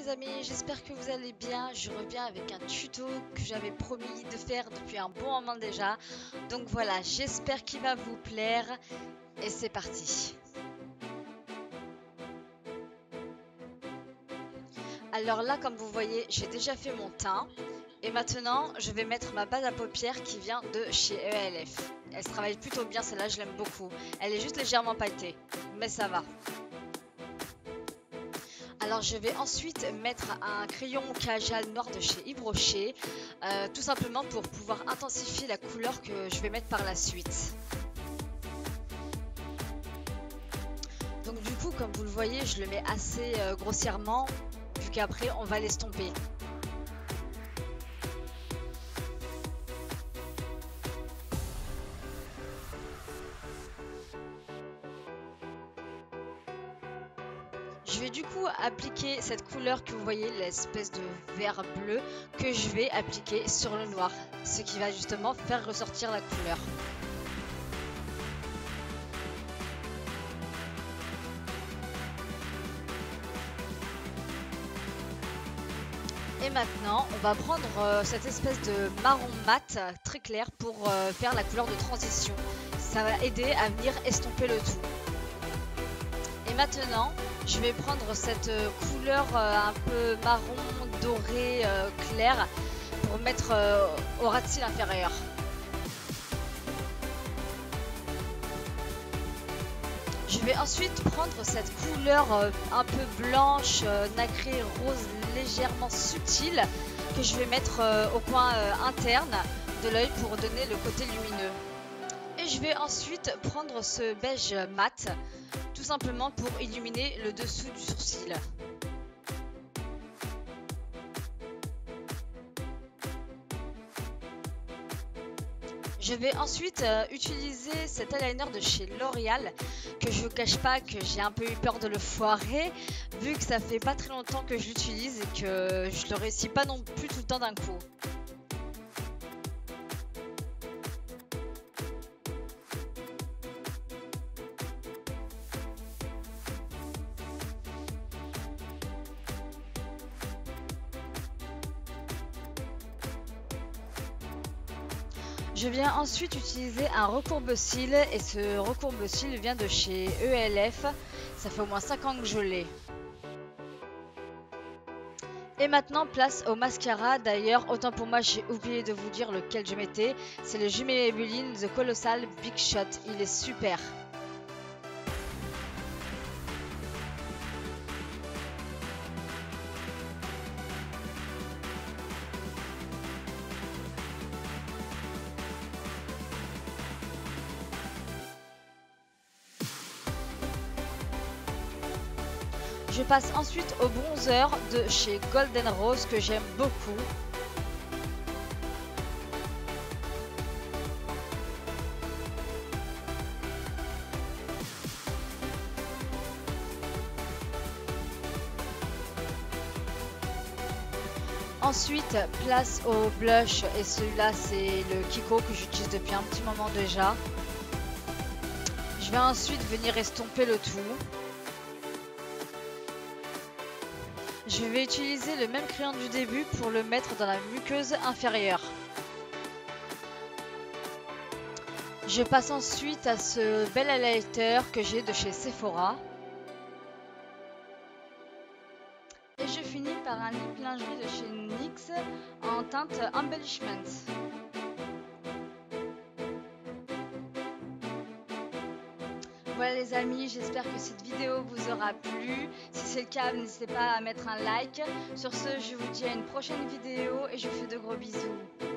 les amis, j'espère que vous allez bien. Je reviens avec un tuto que j'avais promis de faire depuis un bon moment déjà. Donc voilà, j'espère qu'il va vous plaire et c'est parti. Alors là, comme vous voyez, j'ai déjà fait mon teint. Et maintenant, je vais mettre ma base à paupières qui vient de chez ELF. Elle se travaille plutôt bien, celle-là, je l'aime beaucoup. Elle est juste légèrement pailletée, mais ça va. Alors je vais ensuite mettre un crayon Kajal noir de chez Yves Rocher, tout simplement pour pouvoir intensifier la couleur que je vais mettre par la suite. Donc du coup, comme vous le voyez, je le mets assez grossièrement, vu qu'après on va l'estomper. Je vais du coup appliquer cette couleur que vous voyez, l'espèce de vert bleu, que je vais appliquer sur le noir, ce qui va justement faire ressortir la couleur. Et maintenant, on va prendre cette espèce de marron mat très clair pour faire la couleur de transition. Ça va aider à venir estomper le tout. Et maintenant, je vais prendre cette couleur un peu marron doré clair pour mettre au ras de cils inférieur. Je vais ensuite prendre cette couleur un peu blanche, nacrée, rose, légèrement subtile que je vais mettre au coin interne de l'œil pour donner le côté lumineux. Et je vais ensuite prendre ce beige mat, tout simplement pour illuminer le dessous du sourcil. Je vais ensuite utiliser cet eyeliner de chez L'Oréal, que je ne cache pas que j'ai un peu eu peur de le foirer, vu que ça fait pas très longtemps que je l'utilise et que je le réussis pas non plus tout le temps d'un coup. Je viens ensuite utiliser un recourbe-cils et ce recourbe-cils vient de chez ELF. Ça fait au moins 5 ans que je l'ai. Et maintenant place au mascara. D'ailleurs, autant pour moi, j'ai oublié de vous dire lequel je mettais. C'est le Jumeler Maybelline The Colossal Big Shot. Il est super. Je passe ensuite au bronzer de chez Golden Rose que j'aime beaucoup. Ensuite, place au blush et celui-là c'est le Kiko que j'utilise depuis un petit moment déjà. Je vais ensuite venir estomper le tout. Je vais utiliser le même crayon du début pour le mettre dans la muqueuse inférieure. Je passe ensuite à ce bel highlighter que j'ai de chez Sephora. Et je finis par un lip lingerie de chez NYX en teinte Embellishment. Voilà les amis, j'espère que cette vidéo vous aura plu. Si c'est le cas, n'hésitez pas à mettre un like. Sur ce, je vous dis à une prochaine vidéo et je vous fais de gros bisous.